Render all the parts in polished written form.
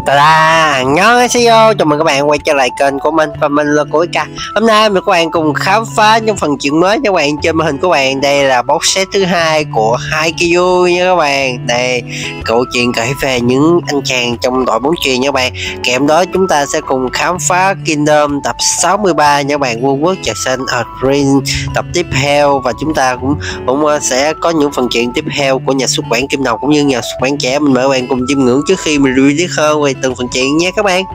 Ta-da! Annyeonghaseyo, chào mừng các bạn quay trở lại kênh của mình và mình là Cuối Ca. Hôm nay mình các bạn cùng khám phá những phần chuyện mới cho các bạn trên màn hình của bạn. Đây là box set thứ hai của Haikyuu nha các bạn. Đây, câu chuyện kể về những anh chàng trong đội bóng chuyền nha các bạn. Kèm đó chúng ta sẽ cùng khám phá Kingdom tập 63 nha các bạn, Vương quốc Trạch Xanh Green tập tiếp theo, và chúng ta cũng sẽ có những phần chuyện tiếp theo của nhà xuất bản Kim Đồng cũng như nhà xuất bản trẻ. Mình mời các bạn cùng chiêm ngưỡng trước khi mình review tiếp hơn về từng phần chuyện nha các bạn.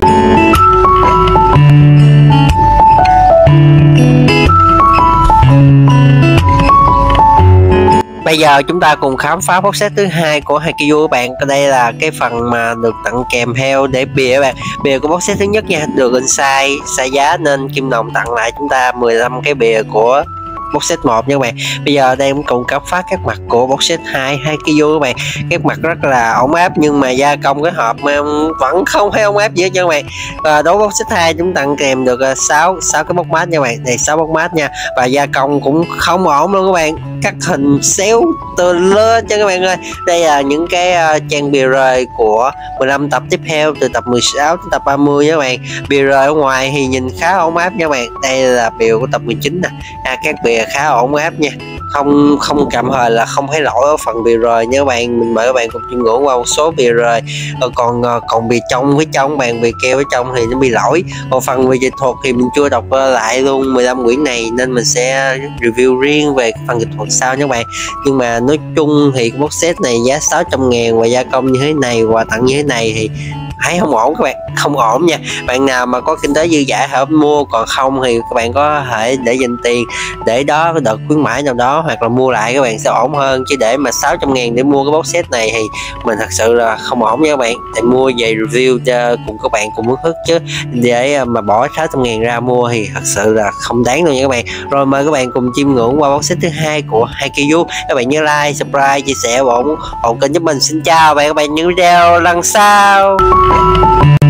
Bây giờ chúng ta cùng khám phá box set thứ hai của Haikyuu các bạn. Đây là cái phần mà được tặng kèm theo để bìa các bạn. Bìa của box set thứ nhất nha, được in sai giá nên Kim Đồng tặng lại chúng ta 15 cái bìa của box set 1 nha các bạn. Bây giờ đây cũng cùng khám phá các mặt của box set 2 Haikyuu các bạn. Các mặt rất là ổn áp nhưng mà gia công cái hộp mà vẫn không thấy ổn áp gì hết cho các bạn. Đối box set 2 chúng tặng kèm được 6 cái bóc mát nha các bạn. Đây 6 bóc mát nha, và gia công cũng không ổn luôn các bạn. Cắt hình xéo từ lên cho các bạn ơi. Đây là những cái trang bìa rời của 15 tập tiếp theo, từ tập 16 đến tập 30 nha các bạn. Bìa rời ở ngoài thì nhìn khá ổn áp nha các bạn. Đây là bìa của tập 19 nè. Các bìa khá ổn áp nha, không cầm hời là không thấy lỗi ở phần bìa rời nha các bạn. Mình mời các bạn cùng chiêm ngưỡng qua một số bìa rời. Còn bìa trong phía trong bạn, bìa keo ở trong thì nó bị lỗi. Còn phần bìa dịch thuật thì mình chưa đọc lại luôn 15 quyển này nên mình sẽ review riêng về phần dịch thuật sau nha các bạn. Nhưng mà nói chung thì box set này giá 600.000 và gia công như thế này, quà tặng như thế này thì thấy không ổn các bạn, không ổn nha. Bạn nào mà có kinh tế dư dả hãy mua, còn không thì các bạn có thể để dành tiền để đó cái đợt khuyến mãi nào đó, hoặc là mua lại các bạn sẽ ổn hơn. Chứ để mà 600.000 để mua cái box set này thì mình thật sự là không ổn nha các bạn. Để mua về review cho cùng các bạn cùng hức chứ để mà bỏ 600.000 ra mua thì thật sự là không đáng đâu nha các bạn. Rồi mời các bạn cùng chiêm ngưỡng qua box set thứ hai của Haikyuu. Các bạn nhớ like, subscribe, chia sẻ và ủng hộ kênh giúp mình. Xin chào và các bạn những video lần sau.